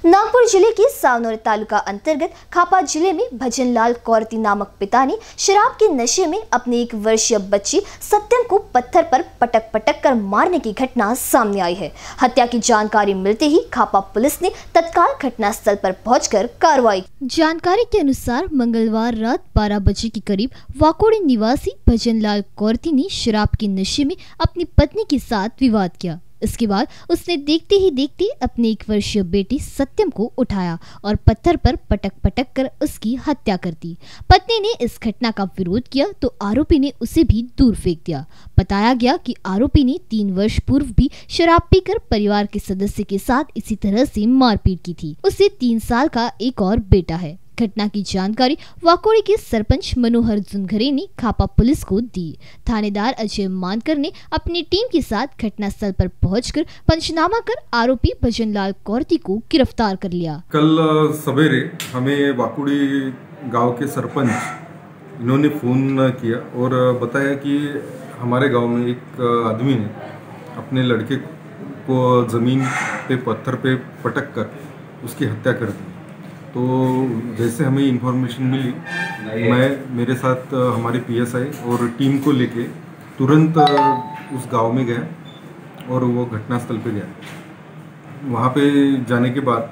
नागपुर जिले के सावनौर तालुका अंतर्गत खापा जिले में भजनलाल कौरती नामक पिता ने शराब के नशे में अपनी 1 वर्षीय बच्ची सत्यम को पत्थर पर पटक पटक कर मारने की घटना सामने आई है। हत्या की जानकारी मिलते ही खापा पुलिस ने तत्काल घटनास्थल पर पहुंचकर कार्रवाई। जानकारी के अनुसार मंगलवार रात 12 बजे के करीब वाकोड़ी निवासी भजनलाल कौरती ने शराब के नशे में अपनी पत्नी के साथ विवाद किया। इसके बाद उसने देखते ही देखते अपनी 1 वर्षीय बेटी सत्यम को उठाया और पत्थर पर पटक पटक कर उसकी हत्या कर दी। पत्नी ने इस घटना का विरोध किया तो आरोपी ने उसे भी दूर फेंक दिया। बताया गया कि आरोपी ने 3 वर्ष पूर्व भी शराब पीकर परिवार के सदस्य के साथ इसी तरह से मारपीट की थी। उसे 3 साल का एक और बेटा है। घटना की जानकारी वाकोड़ी के सरपंच मनोहर जुनघरे ने खापा पुलिस को दी। थानेदार अजय मानकर ने अपनी टीम के साथ घटनास्थल पर पहुंचकर पंचनामा कर आरोपी भजनलाल कौरती को गिरफ्तार कर लिया। कल सवेरे हमें वाकोड़ी गांव के सरपंच इन्होंने फोन किया और बताया कि हमारे गांव में एक आदमी ने अपने लड़के को जमीन पे पत्थर पे पटक कर उसकी हत्या कर दी। तो जैसे हमें इन्फॉर्मेशन मिली, मेरे साथ हमारे पीएसआई और टीम को लेके तुरंत उस गांव में गया और वो घटनास्थल पे गया। वहाँ पे जाने के बाद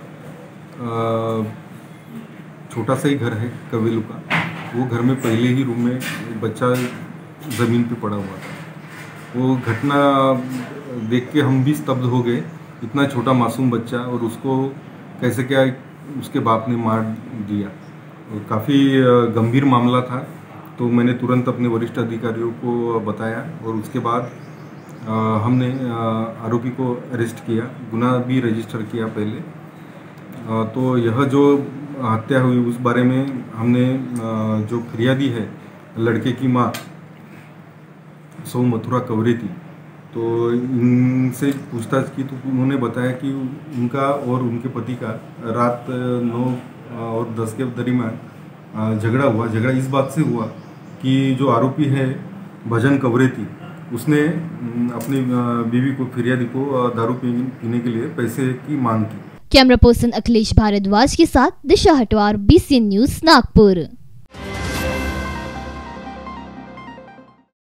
छोटा सा ही घर है कवेलू का, वो घर में पहले ही रूम में बच्चा ज़मीन पे पड़ा हुआ था। वो घटना देख के हम भी स्तब्ध हो गए। इतना छोटा मासूम बच्चा और उसको कैसे क्या उसके बाप ने मार दिया। काफ़ी गंभीर मामला था। तो मैंने तुरंत अपने वरिष्ठ अधिकारियों को बताया और उसके बाद हमने आरोपी को अरेस्ट किया, गुनाह भी रजिस्टर किया पहले। तो यह जो हत्या हुई उस बारे में हमने जो फिरियादी है लड़के की माँ सौ मथुरा कवरेती, तो इनसे पूछताछ की तो उन्होंने बताया कि उनका और उनके पति का रात 9 और 10 के दरमियान झगड़ा हुआ। झगड़ा इस बात से हुआ कि जो आरोपी है भजन कवरेती, उसने अपनी बीवी को फिरियादी को दारू पीने के लिए पैसे की मांग की। कैमरा पर्सन अखिलेश भारद्वाज के साथ दिशा हटवार, BCN न्यूज़ नागपुर।